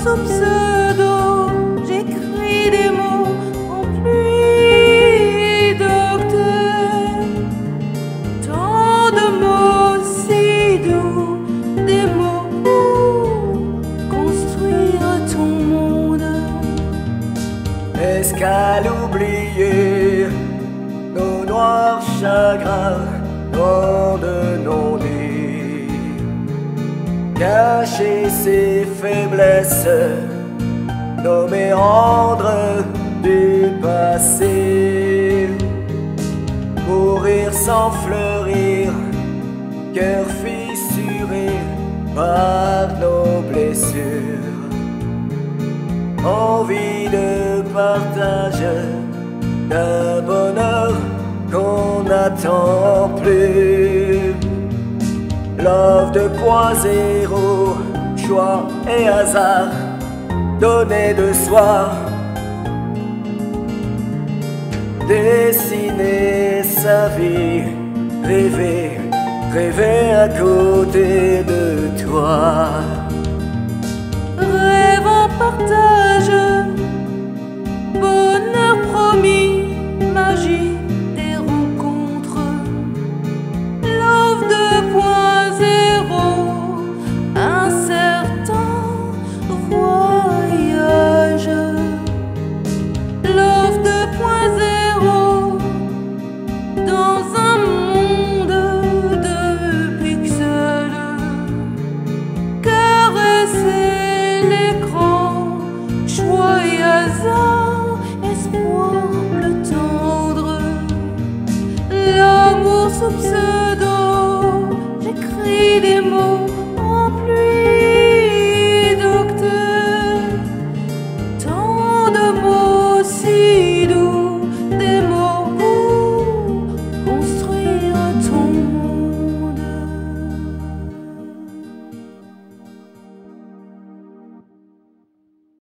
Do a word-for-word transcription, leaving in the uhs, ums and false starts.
sous pseudo, j'écris des mots en pluie d'octave. Tant de mots si doux, des mots pour construire ton monde. Escales oubliées, nos noirs chagrins, monde non dit. Cacher ses faiblesses, nos méandres du passé. Mourir sans fleurir, cœur fissuré par nos blessures. Envie de partage, d'un bonheur qu'on n'attend plus. Love de point zéro, choix et hasard, donner de soi. Dessiner sa vie, rêver, rêver à côté de